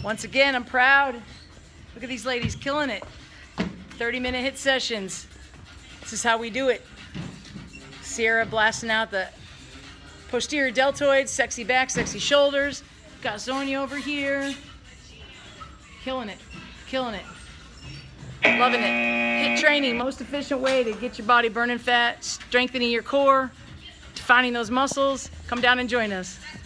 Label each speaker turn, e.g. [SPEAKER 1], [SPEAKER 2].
[SPEAKER 1] Once again, I'm proud. Look at these ladies killing it. 30-minute HIIT sessions. This is how we do it. Sierra blasting out the posterior deltoids, sexy back, sexy shoulders. Got Sonia over here. Killing it, killing it. Loving it. HIIT training, most efficient way to get your body burning fat, strengthening your core, defining those muscles. Come down and join us.